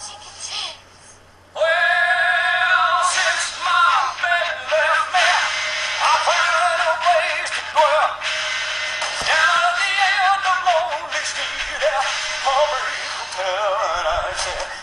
Well, since my baby left me, I found a place to dwell. Down at the end of Lonely Street, at Heartbreak Hotel, and I said,